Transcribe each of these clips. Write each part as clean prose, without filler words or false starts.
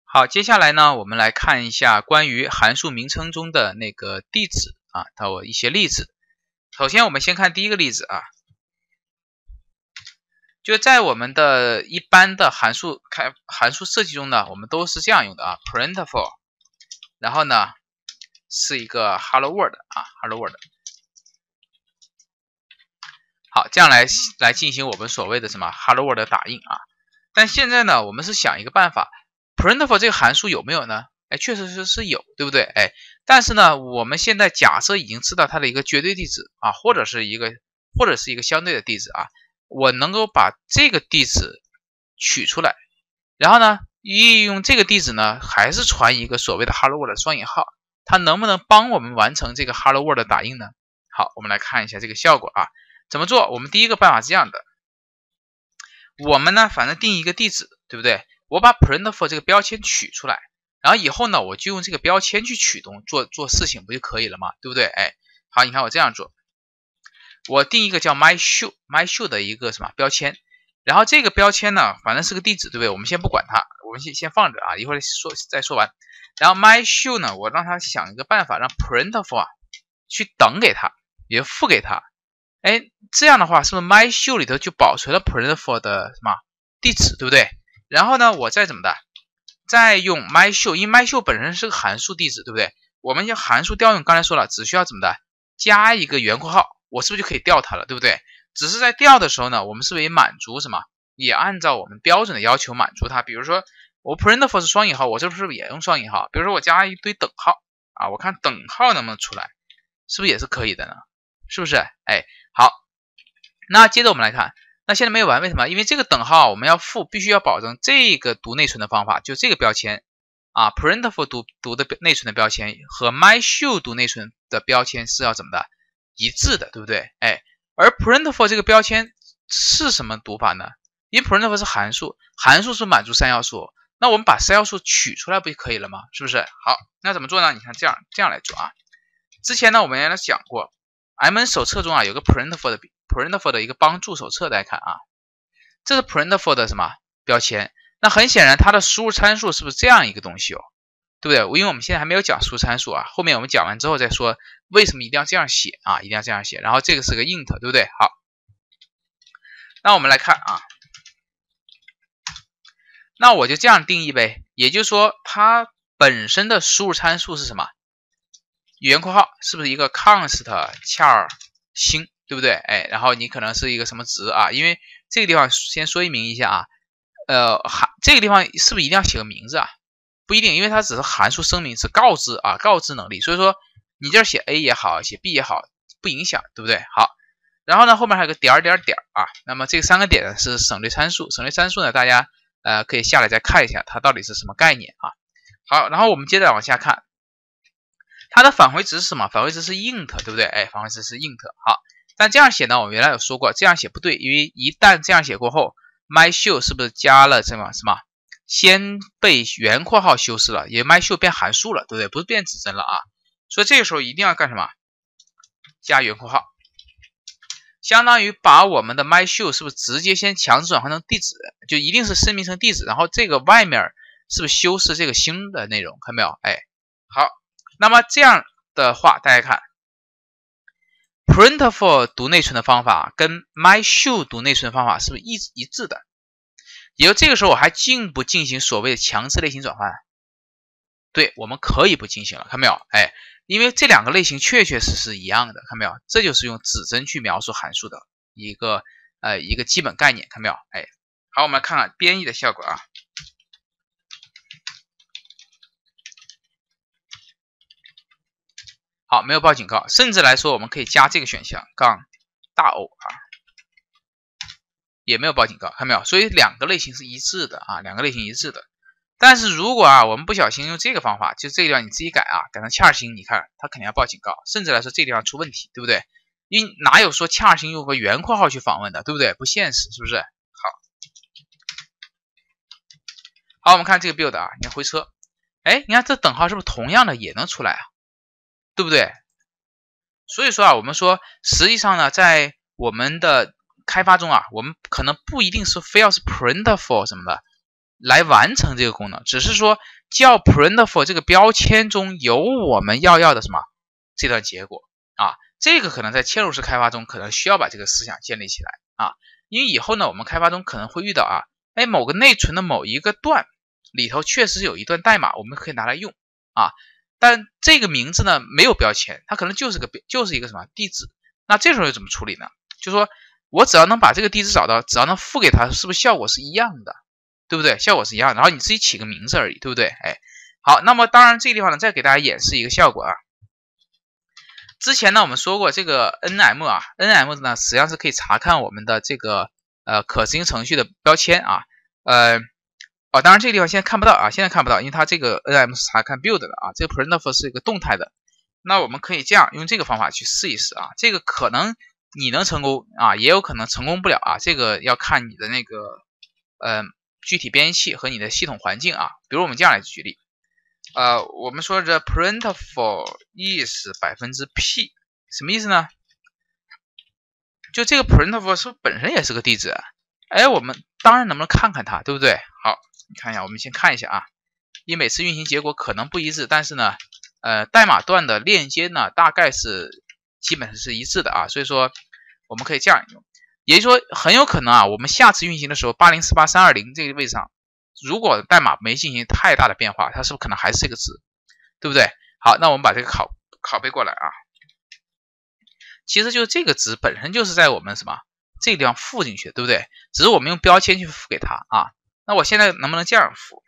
好，接下来呢，我们来看一下关于函数名称中的那个地址啊，它有一些例子。首先，我们先看第一个例子啊，就在我们的一般的函数设计中呢，我们都是这样用的啊 ，printful， 然后呢是一个 hello world 啊 ，hello world。好，这样来进行我们所谓的什么 hello world 的打印啊。但现在呢，我们是想一个办法。printful 这个函数有没有呢？哎，确实是有，对不对？哎，但是呢，我们现在假设已经知道它的一个绝对地址啊，或者是一个相对的地址啊，我能够把这个地址取出来，然后呢，利用这个地址呢，还是传一个所谓的 hello world 的双引号，它能不能帮我们完成这个 hello world 的打印呢？好，我们来看一下这个效果啊，怎么做？我们第一个办法是这样的，我们呢，反正定一个地址，对不对？我把 printful 这个标签取出来，然后以后呢，我就用这个标签去驱动做事情，不就可以了吗？对不对？哎，好，你看我这样做，我定一个叫 MyShow 的一个什么标签，然后这个标签呢，反正是个地址，对不对？我们先不管它，我们先放着啊，一会儿再说完。然后 MyShow 呢，我让它想一个办法，让 printful 啊去等给它，也付给它。哎，这样的话，是不是 MyShow 里头就保存了 printful 的什么地址，对不对？然后呢，我再怎么的，再用 MyShow， 因为 MyShow 本身是个函数地址，对不对？我们要函数调用，刚才说了，只需要怎么的，加一个圆括号，我是不是就可以调它了，对不对？只是在调的时候呢，我们是不是也满足什么？也按照我们标准的要求满足它。比如说我 printful 是双引号，我是不是也用双引号？比如说我加一堆等号啊，我看等号能不能出来，是不是也是可以的呢？是不是？哎，好，那接着我们来看。那现在没有完，为什么？因为这个等号我们要付，必须要保证这个读内存的方法，就这个标签啊 ，printful 读的内存的标签和 MyShow 读内存的标签是要怎么的一致的，对不对？哎，而 printful 这个标签是什么读法呢？因为 printful 是函数，函数是满足3要素，那我们把3要素取出来不就可以了吗？是不是？好，那怎么做呢？你看这样来做啊。之前呢我们原来讲过 ，MN 手册中啊有个 printful 的一个帮助手册，大家看啊，这是 printful 的什么标签？那很显然它的输入参数是不是这样一个东西哦？对不对？因为我们现在还没有讲输入参数啊，后面我们讲完之后再说为什么一定要这样写啊，一定要这样写。然后这个是个 int， 对不对？好，那我们来看啊，那我就这样定义呗，也就是说它本身的输入参数是什么？圆括号是不是一个 const char 星？对不对？哎，然后你可能是一个什么值啊？因为这个地方先说明一下啊，这个地方是不是一定要写个名字啊？不一定，因为它只是函数声明，是告知啊，告知能力。所以说你这写 A 也好，写 B 也好，不影响，对不对？好，然后呢后面还有个点啊，那么这3个点呢是省略参数，省略参数呢大家可以下来再看一下它到底是什么概念啊。好，然后我们接着往下看，它的返回值是什么？返回值是 int， 对不对？哎，返回值是 int。好。但这样写呢，我原来有说过，这样写不对，因为一旦这样写过后 ，MyShow 是不是加了什么先被圆括号修饰了，也 MyShow 变函数了，对不对？不是变指针了啊。所以这个时候一定要干什么？加圆括号，相当于把我们的 MyShow 是不是直接先强制转换成地址，就一定是声明成地址，然后这个外面是不是修饰这个星的内容？看到没有？哎，好，那么这样的话，大家看。printful 读内存的方法跟 MyShow 读内存的方法是不是一致的？也就这个时候我还进不进行所谓的强制类型转换？对，我们可以不进行了，看没有？哎，因为这2个类型确实一样的，看没有？这就是用指针去描述函数的一个基本概念，看没有？哎，好，我们来看看编译的效果啊。好，没有报警告，甚至来说，我们可以加这个选项杠大 O 啊，也没有报警告，看没有？所以2个类型是一致的啊，2个类型一致的。但是如果我们不小心用这个方法，就这个地方你自己改啊，改成char星，你看它肯定要报警告，甚至来说这个地方出问题，对不对？因为哪有说char星用个圆括号去访问的，对不对？不现实，是不是？好，我们看这个 build 啊，你看回车，哎，你看这等号是不是同样的也能出来啊？对不对？所以说啊，我们说实际上呢，在我们的开发中啊，我们可能不一定是非要是 printful 什么的来完成这个功能，只是说叫 printf 这个标签中有我们要的什么这段结果啊，这个可能在嵌入式开发中可能需要把这个思想建立起来啊，因为以后呢我们开发中可能会遇到啊，某个内存的某一个段里头确实有一段代码，我们可以拿来用啊，但这个名字呢没有标签，它可能就是一个什么地址，那这时候又怎么处理呢？就是说我只要能把这个地址找到，只要能赋给它，是不是效果是一样的？对不对？效果是一样的，然后你自己起个名字而已，对不对？好，那么当然这个地方呢，再给大家演示一个效果啊。之前呢，我们说过这个 nm 啊 ，nm 呢实际上是可以查看我们的这个可执行程序的标签啊，当然这个地方现在看不到啊，现在看不到，因为它这个 nm 是查看 build 的啊，这个 printf 是一个动态的。那我们可以这样用这个方法去试一试啊，这个可能你能成功啊，也有可能成功不了啊，这个要看你的那个具体编辑器和你的系统环境啊，比如我们这样来举例，我们说这 printf is %p 什么意思呢？就这个 printf 是不是本身也是个地址？我们当然能不能看看它，对不对？好，你看一下，我们先看一下啊，因为每次运行结果可能不一致，但是呢，代码段的链接呢，大概是基本上是一致的啊，所以说我们可以这样用。也就是说，很有可能啊，我们下次运行的时候，8048320这个位置上，如果代码没进行太大的变化，它是不是可能还是这个值，对不对？好，那我们把这个拷贝过来啊。其实就是这个值本身就是在我们什么这个地方附进去的，对不对？只是我们用标签去赋给它啊。那我现在能不能这样赋？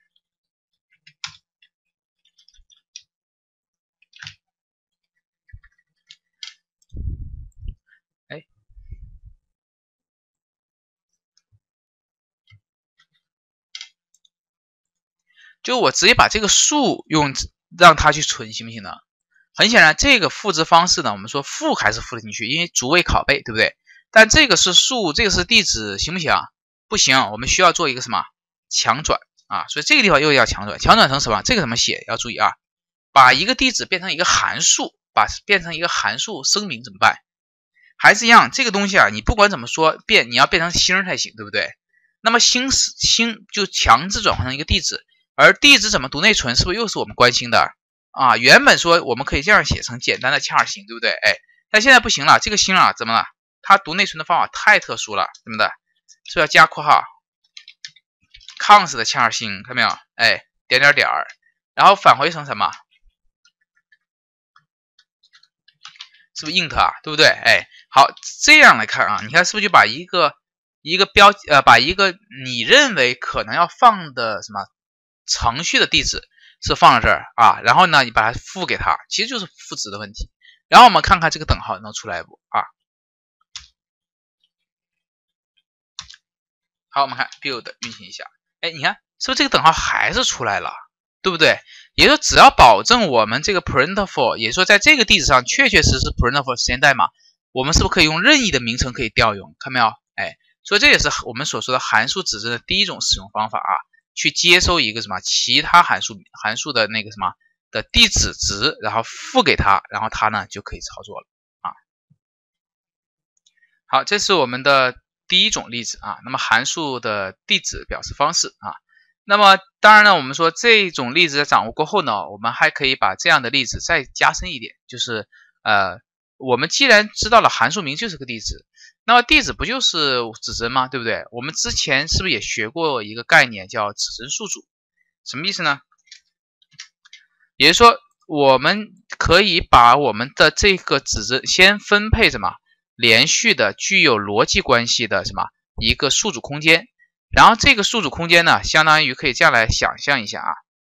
就我直接把这个数让它去存行不行呢？很显然，这个赋值方式呢，我们说赋还是赋得进去，因为逐位拷贝，对不对？但这个是数，这个是地址，行不行？不行，我们需要做一个什么强转啊？所以这个地方又要强转，强转成什么？这个怎么写？要注意啊，把一个地址变成一个函数，变成一个函数声明怎么办？还是一样，这个东西啊，你不管怎么说你要变成星才行，对不对？那么星就强制转换成一个地址。而地址怎么读内存，是不是又是我们关心的啊？原本说我们可以这样写成简单的char星，对不对？但现在不行了，这个星啊，怎么了？它读内存的方法太特殊了，怎么的？是不是要加括号 cons 的char星，看到没有？点，然后返回成什么？是不是 int 啊？对不对？好，这样来看啊，你看是不是就把一个把一个你认为可能要放的什么？程序的地址是放在这儿啊，然后呢，你把它赋给它，其实就是赋值的问题。然后我们看看这个等号能出来不啊？好，我们看 build 运行一下，你看是不是这个等号还是出来了，对不对？也就是说，只要保证我们这个 printf， 也就是说在这个地址上确确实实 printf 实现代码，我们是不是可以用任意的名称可以调用？看没有？所以这也是我们所说的函数指针的第一种使用方法啊。去接收一个什么其他函数的那个什么的地址值，然后赋给它，然后它呢就可以操作了啊。好，这是我们的第一种例子啊。那么函数的地址表示方式啊。那么当然呢，我们说这种例子在掌握过后呢，我们还可以把这样的例子再加深一点，就是我们既然知道了函数名就是个地址。那么地址不就是指针吗？对不对？我们之前是不是也学过一个概念叫指针数组？什么意思呢？也就是说，我们可以把我们的这个指针先分配什么连续的、具有逻辑关系的什么一个数组空间，然后这个数组空间呢，相当于可以这样来想象一下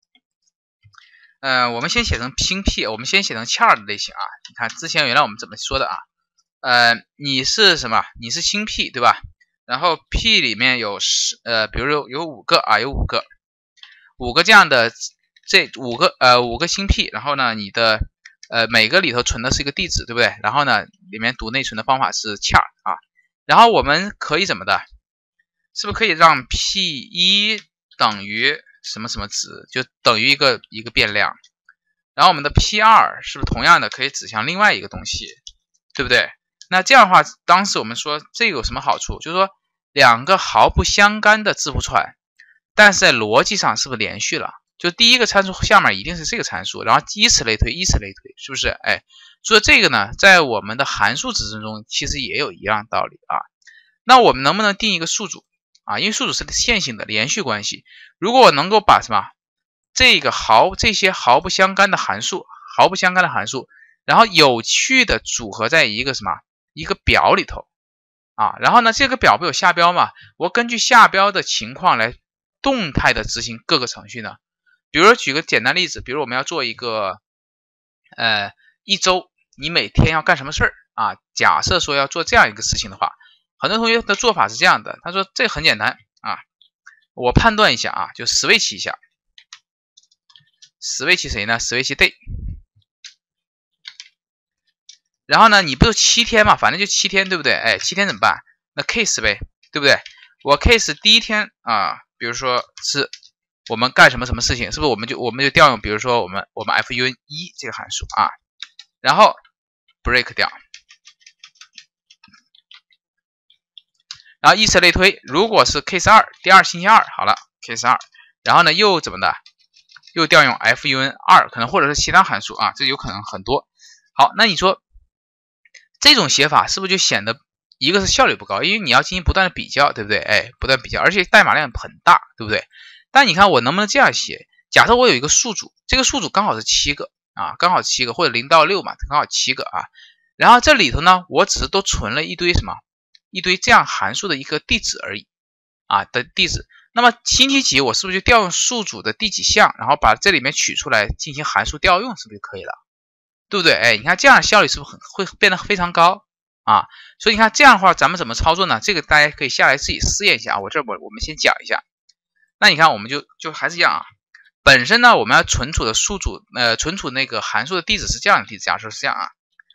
啊。我们先写成拼 p， 我们先写成 char 的类型啊。你看之前原来我们怎么说的啊？你是什么？你是星 P 对吧？然后 P 里面有比如说有5个啊，有5个这样的，这5个星 P， 然后呢，你的每个里头存的是一个地址，对不对？然后呢，里面读内存的方法是 char 啊。然后我们可以怎么的？是不是可以让 P1 等于什么什么值，就等于一个变量？然后我们的 P2 是不是同样的可以指向另外一个东西，对不对？那这样的话，当时我们说这有什么好处？就是说两个毫不相干的字符串，但是在逻辑上是不是连续了？ 就第一个参数下面一定是这个参数，然后以此类推，以此类推，是不是？哎，所以这个呢，在我们的函数指针中其实也有一样道理啊。那我们能不能定一个数组啊？因为数组是线性的连续关系，如果我能够把什么这些毫不相干的函数，然后有趣的组合在一个一个表里头啊，然后呢，这个表不有下标嘛？我根据下标的情况来动态的执行各个程序呢。比如举个简单例子，比如我们要做一个一周你每天要干什么事儿啊？假设说要做这样一个事情的话，很多同学的做法是这样的，他说这很简单啊，我判断一下啊，就switch一下，switch谁呢 ？switch day。然后呢，你不是7天嘛，反正就7天，对不对？哎，7天怎么办？那 case 呗，对不对？我 case 第一天啊，比如说是我们干什么事情，是不是我们就调用，比如说我们 fun1 这个函数啊，然后 break 掉，然后以此类推。如果是 case 2，第二星期2，好了 case 2，然后呢又怎么的？又调用 fun2，可能或者是其他函数啊，这有可能很多。好，那你说这种写法是不是就显得一个是效率不高，因为你要进行不断的比较，对不对？哎，不断比较，而且代码量很大，对不对？但你看我能不能这样写？假设我有一个数组，这个数组刚好是7个啊，刚好7个，或者0到6嘛，刚好7个啊。然后这里头呢，我只是都存了一堆一堆这样函数的一个地址而已啊的地址。那么星期几我是不是就调用数组的第几项，然后把这里面取出来进行函数调用，是不是就可以了？对不对？哎，你看这样效率是不是会变得非常高啊？所以你看这样的话，咱们怎么操作呢？这个大家可以下来自己试验一下啊。我们先讲一下。那你看我们就还是一样啊。本身呢，我们要存储的存储那个函数的地址是这样的地址，假设是这样啊。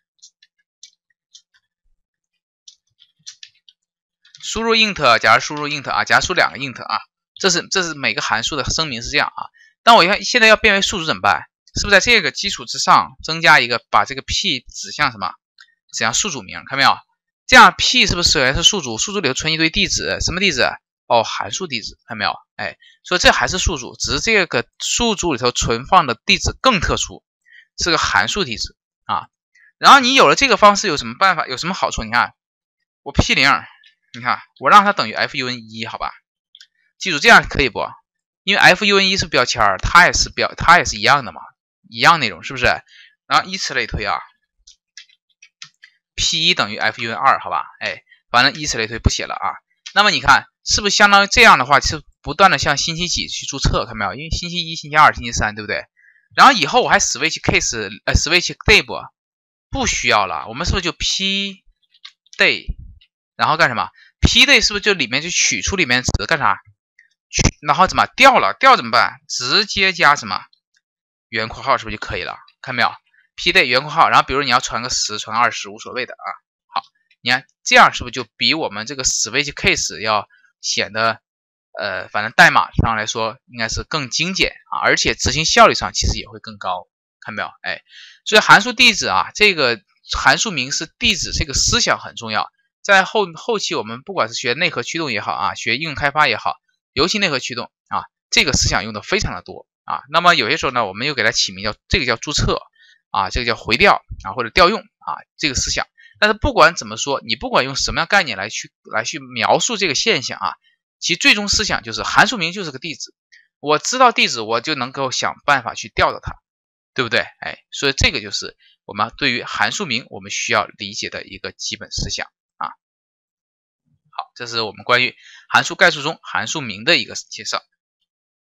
输入 int， 假如输入 int 啊，假如输2个 int 啊，这是每个函数的声明是这样啊。但我现在要变为数组怎么办？是不是在这个基础之上增加一个，把这个 p 指向指向数组名，看没有？这样 p 是不是首先是数组？数组里头存一堆地址，什么地址？哦，函数地址，看没有？哎，所以这还是数组，只是这个数组里头存放的地址更特殊，是个函数地址啊。然后你有了这个方式有什么办法？有什么好处？你看我 p0，你看我让它等于 fun1，好吧？记住这样可以不？因为 fun1是标签，它也是一样的嘛，一样内容是不是？然后以此类推啊 ，p1 等于 fun2，好吧？哎，反正以此类推不写了啊。那么你看是不是相当于这样的话，是不断的向星期几去注册，看没有？因为星期1、星期2、星期3，对不对？然后以后我还 switch case，switch day 不需要了，我们是不是就 p day， 然后干什么 ？p day 是不是就里面就取出里面值干啥？然后怎么调了？调怎么办？直接加什么圆括号，是不是就可以了？看没有 ？p day 圆括号，然后比如你要传个10，传个20，无所谓的啊。好，你看这样是不是就比我们这个 switch case 要显得反正代码上来说应该是更精简啊，而且执行效率上其实也会更高，看没有？哎，所以函数地址啊，这个函数名是地址，这个思想很重要。在后期我们不管是学内核驱动也好啊，学应用开发也好，尤其内核驱动啊，这个思想用的非常的多啊。那么有些时候呢，我们又给它起名这个叫注册啊，这个叫回调啊，或者调用啊，这个思想。但是不管怎么说，你不管用什么样概念来去描述这个现象啊，其最终思想就是函数名就是个地址，我知道地址，我就能够想办法去调到它，对不对？哎，所以这个就是我们对于函数名我们需要理解的一个基本思想啊。好，这是我们关于函数概述中函数名的一个介绍。